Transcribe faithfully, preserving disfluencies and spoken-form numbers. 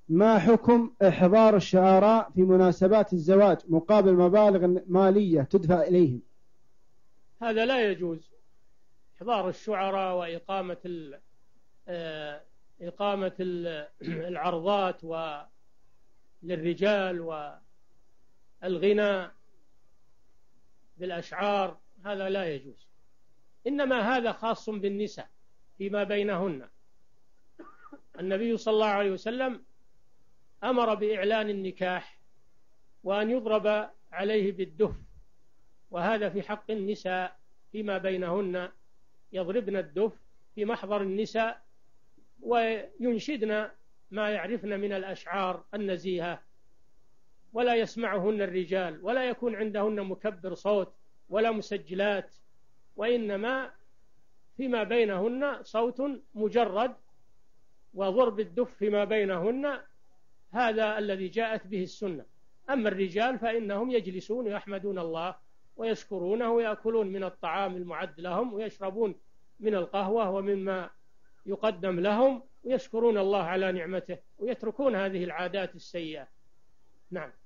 ما حكم إحضار الشعراء في مناسبات الزواج مقابل مبالغ مالية تدفع إليهم؟ هذا لا يجوز، إحضار الشعراء وإقامة ال إقامة العرضات للرجال والغناء بالأشعار، هذا لا يجوز، إنما هذا خاص بالنساء فيما بينهن. النبي صلى الله عليه وسلم أمر بإعلان النكاح وأن يضرب عليه بالدف، وهذا في حق النساء فيما بينهن، يضربن الدف في محضر النساء وينشدن ما يعرفن من الأشعار النزيهة، ولا يسمعهن الرجال، ولا يكون عندهن مكبر صوت ولا مسجلات، وإنما فيما بينهن صوت مجرد وضرب الدف فيما بينهن، هذا الذي جاءت به السنة. أما الرجال فإنهم يجلسون ويحمدون الله ويشكرونه ويأكلون من الطعام المعد لهم ويشربون من القهوة ومما يقدم لهم ويشكرون الله على نعمته ويتركون هذه العادات السيئة. نعم.